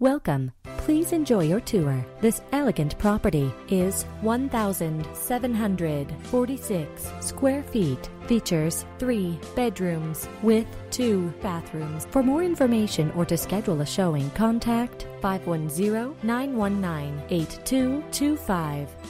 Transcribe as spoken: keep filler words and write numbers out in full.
Welcome. Please enjoy your tour. This elegant property is one thousand seven hundred forty-six square feet. Features three bedrooms with two bathrooms. For more information or to schedule a showing, contact five one zero, nine one nine, eight two two five.